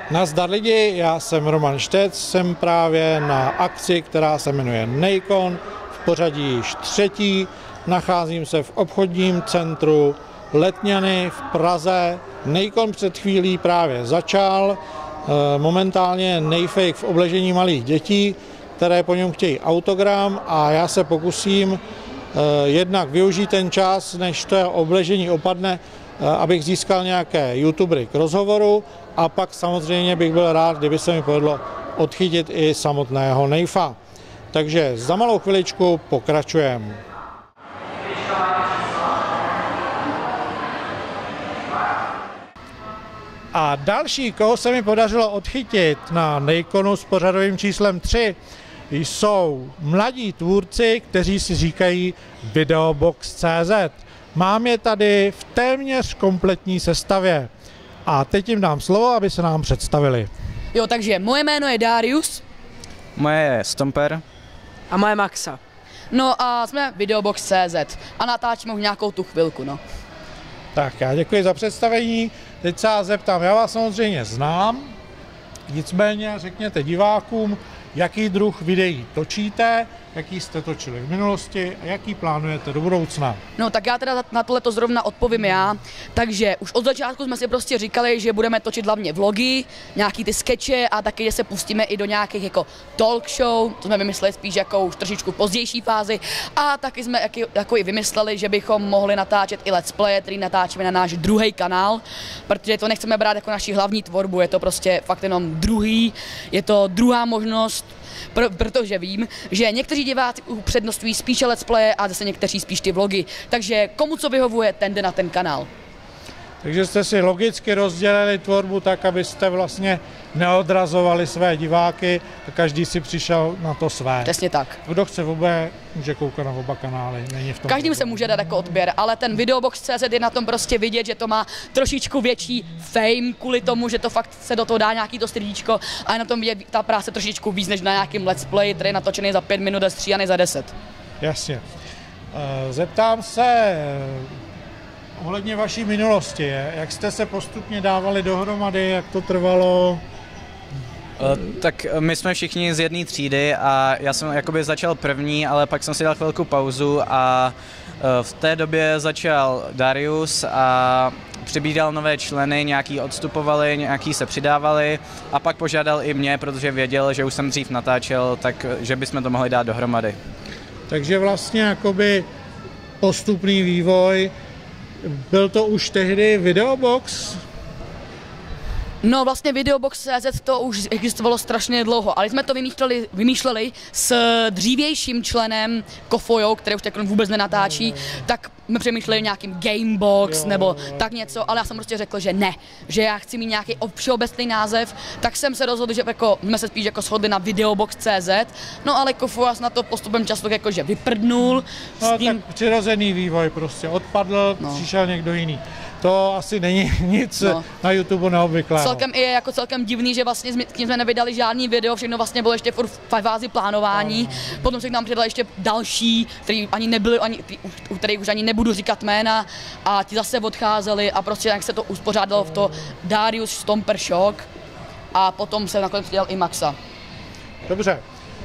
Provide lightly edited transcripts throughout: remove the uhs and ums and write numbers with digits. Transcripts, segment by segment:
Nazdar lidi, já jsem Roman Štec, jsem právě na akci, která se jmenuje Nejkon, v pořadí již třetí. Nacházím se v obchodním centru Letňany v Praze. Nejkon před chvílí právě začal, momentálně nejfake v obležení malých dětí, které po něm chtějí autogram a já se pokusím jednak využít ten čas, než to obležení opadne, abych získal nějaké youtubery k rozhovoru a pak samozřejmě bych byl rád, kdyby se mi povedlo odchytit i samotného Nejfa. Takže za malou chviličku pokračujeme. A další, koho se mi podařilo odchytit na Nejkonu s pořadovým číslem 3, jsou mladí tvůrci, kteří si říkají Videobox.cz. Mám je tady v téměř kompletní sestavě. A teď jim dám slovo, aby se nám představili. Jo, takže moje jméno je Darius. Moje je Stomper. A moje Maxa. No a jsme Videobox.cz a natáčíme už nějakou tu chvilku, no. Tak já děkuji za představení. Teď se vás zeptám, já vás samozřejmě znám, nicméně řekněte divákům, jaký druh videí točíte, jaký jste točili v minulosti a jaký plánujete do budoucna. No tak já teda na tohleto zrovna odpovím já, takže už od začátku jsme si prostě říkali, že budeme točit hlavně vlogy, nějaký ty skeče a taky, že se pustíme i do nějakých jako talk show, to jsme vymysleli spíš jako už trošičku pozdější fázi a taky jsme jako i vymysleli, že bychom mohli natáčet i let's play, který natáčíme na náš druhý kanál, protože to nechceme brát jako naši hlavní tvorbu, je to prostě fakt jenom je to druhá možnost, protože vím, že někteří diváci upřednostňují spíše let's play a zase někteří spíš ty vlogy. Takže komu co vyhovuje, ten jde na ten kanál. Takže jste si logicky rozdělili tvorbu tak, abyste vlastně neodrazovali své diváky a každý si přišel na to své. Přesně tak. Kdo chce oba, může koukat na oba kanály. Není v tom každým se může dát jako odběr, ale ten Videobox.cz je na tom prostě vidět, že to má trošičku větší fame kvůli tomu, že to fakt se do toho dá nějaký to srdíčko a je na tom vidět ta práce trošičku víc než na nějakým let's play, který je natočený za 5 minut a stříhaný za 10. Jasně. Zeptám se ohledně vaší minulosti, jak jste se postupně dávali dohromady, jak to trvalo? Tak my jsme všichni z jedné třídy a já jsem jakoby začal první, ale pak jsem si dal chvilku pauzu a v té době začal Darius a přibíral nové členy, nějaký odstupovali, nějaký se přidávali a pak požádal i mě, protože věděl, že už jsem dřív natáčel, takže bychom to mohli dát dohromady. Takže vlastně jakoby postupný vývoj. Byl to už tehdy Videobox? No vlastně Videobox.cz to už existovalo strašně dlouho, ale jsme to vymýšleli s dřívějším členem Kofojou, který už teď vůbec nenatáčí, tak jsme přemýšleli o nějakým Gamebox nebo tak něco, ale já jsem prostě řekl, že ne, že já chci mít nějaký všeobecný název, tak jsem se rozhodl, že jako, jsme se spíš jako shodli na Videobox.cz, no ale Kofoja na to postupem času jakože vyprdnul. No tím... tak přirozený vývoj prostě odpadl, přišel někdo jiný. To asi není nic na YouTube neobvyklého. Celkem je jako celkem divný, že vlastně s tím jsme nevydali žádný video, všechno vlastně bylo ještě v fázi plánování. Potom se k nám přidali ještě další, který ani nebyli, u kterých už ani nebudu říkat jména a ti zase odcházeli a prostě jak se to uspořádalo v to Darius Stomper Shock a potom se nakonec přidal i Maxa. Dobře,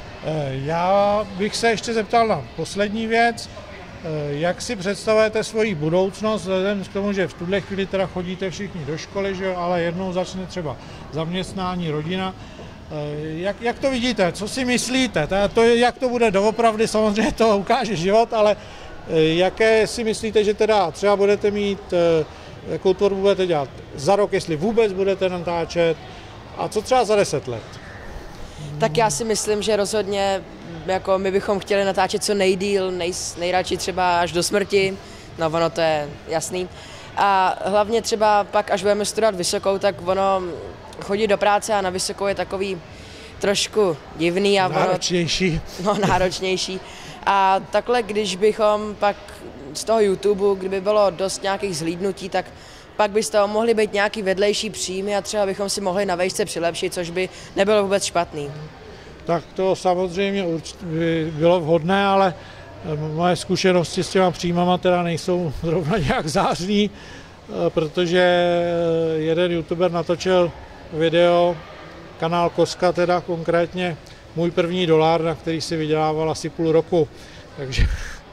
já bych se ještě zeptal na poslední věc. Jak si představujete svoji budoucnost, vzhledem k tomu, že v tuhle chvíli teda chodíte všichni do školy, že jo, ale jednou začne třeba zaměstnání, rodina. Jak to vidíte? Co si myslíte? Jak to bude doopravdy, samozřejmě to ukáže život, ale jaké si myslíte, že teda třeba budete mít, jakou tvorbu budete dělat za rok, jestli vůbec budete natáčet a co třeba za 10 let? Tak já si myslím, že rozhodně jako my bychom chtěli natáčet co nejdýl, nejradši třeba až do smrti, no ono to je jasný. A hlavně třeba pak, až budeme studovat vysokou, tak ono chodit do práce a na vysokou je takový trošku divný a náročnější. Náročnější. A takhle, když bychom pak z toho YouTube, kdyby bylo dost nějakých zhlídnutí, tak pak by z toho mohly být nějaký vedlejší příjmy a třeba bychom si mohli na vejšce přilepšit, což by nebylo vůbec špatný. Tak to samozřejmě bylo vhodné, ale moje zkušenosti s těma příjmama teda nejsou zrovna nějak zářný, protože jeden youtuber natočil video, kanál Koska teda konkrétně, můj první $1, na který si vydělával asi půl roku, takže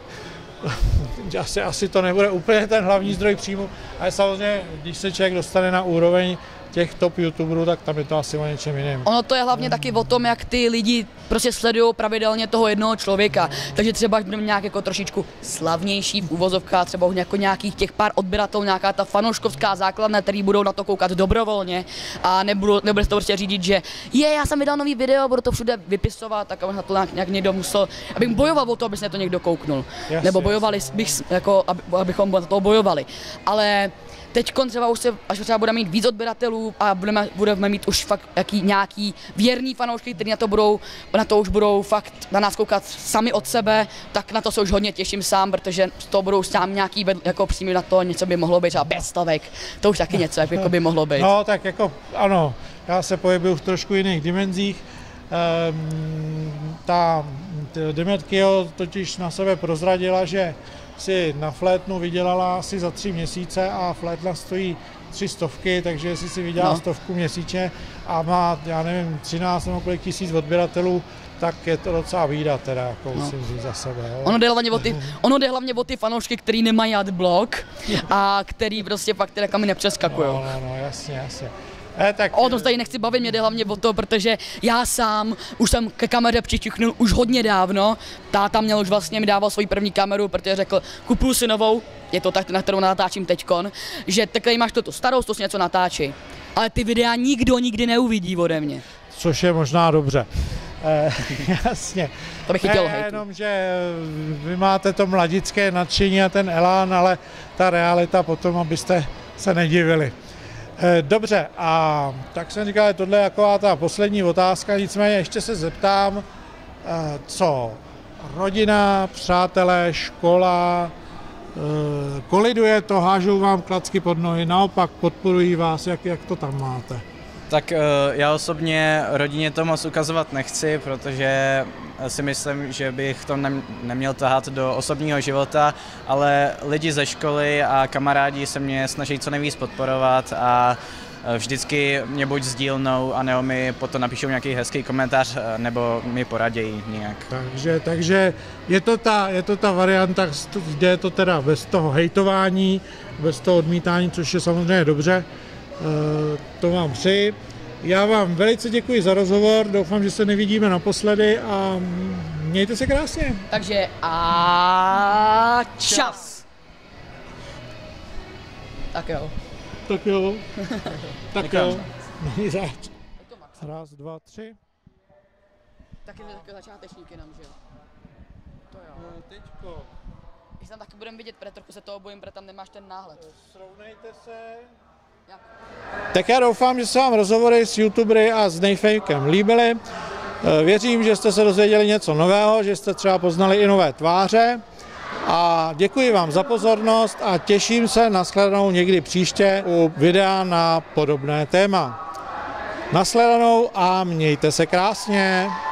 asi to nebude úplně ten hlavní zdroj příjmu, ale samozřejmě, když se člověk dostane na úroveň těch top youtuberů, tak tam je to asi o něčem jiném. Ono to je hlavně taky o tom, jak ty lidi prostě sledují pravidelně toho jednoho člověka. Takže třeba, až budeme nějak jako trošičku slavnější v uvozovkách, třeba jako nějakých těch pár odběratelů, nějaká ta fanouškovská základna, který budou na to koukat dobrovolně a nebude se to prostě řídit, že já jsem vydal nový video, budu to všude vypisovat, tak na to nějak někdo musel, abych bojoval o to, aby se na to někdo kouknul. Jasně, nebo bojovali, jako, abychom za to bojovali. Ale teď třeba už až třeba budeme mít víc odběratelů a budeme mít už fakt nějaký věrný fanoušky, kteří na to už budou fakt na nás koukat sami od sebe, tak na to se už hodně těším sám, protože z toho budou sám nějaký jako přímě na to, něco by mohlo být třeba 5 stovek, to už taky něco jako by mohlo být. No tak jako ano, já se pohybuju v trošku jiných dimenzích. Ta Demetrio totiž na sebe prozradila, že si na flétnu vydělala asi za 3 měsíce a flétna stojí 300, takže jestli si vydělá 100 měsíčně a má, já nevím, 13 nebo kolik tisíc odběratelů, tak je to docela výdat teda, jako musím říct za sebe. Jo. Ono jde hlavně o ty fanoušky, který nemají adblock a který prostě fakt teda kam nepřeskakují. No, jasně. O tom se tady nechci bavit, mě jde hlavně o to, protože já sám už jsem ke kameře přičuchnul už hodně dávno. Táta měl už vlastně mi dával svoji první kameru, protože řekl, kupuju si novou, je to tak, na kterou natáčím teďkon, že takhle máš tu starou, to si něco natáčí. Ale ty videa nikdo nikdy neuvidí ode mě. Což je možná dobře. Jasně. To bych chytil hejtu. Jenom, že vy máte to mladické nadšení a ten elán, ale ta realita potom, abyste se nedivili. Dobře, a tak jsem říkal, tohle je taková ta poslední otázka, nicméně ještě se zeptám, co rodina, přátelé, škola, koliduje to, hážou vám klacky pod nohy, naopak podporují vás, jak to tam máte? Tak já osobně rodině to moc ukazovat nechci, protože si myslím, že bych to neměl tahat do osobního života, ale lidi ze školy a kamarádi se mě snaží co nejvíc podporovat a vždycky mě buď sdílnou, anebo mi potom napíšou nějaký hezký komentář, nebo mi poradějí nějak. Takže je to ta varianta, kde je to teda bez toho hejtování, bez toho odmítání, což je samozřejmě dobře. To vám přeji. Já vám velice děkuji za rozhovor, doufám, že se nevidíme naposledy a mějte se krásně. Takže a čas. Tak jo. Není zač. Raz, 2, 3. Taky začátečník jenom, že jo? To jo. Teďko. Když tam taky budeme vidět, protože trochu se toho bojím, protože tam nemáš ten náhled. Srovnejte se. Jak? Tak já doufám, že se vám rozhovory s youtubery a s Nejfejkem líbily. Věřím, že jste se dozvěděli něco nového, že jste třeba poznali i nové tváře. A děkuji vám za pozornost a těším se na shledanou někdy příště u videa na podobné téma. Nashledanou a mějte se krásně.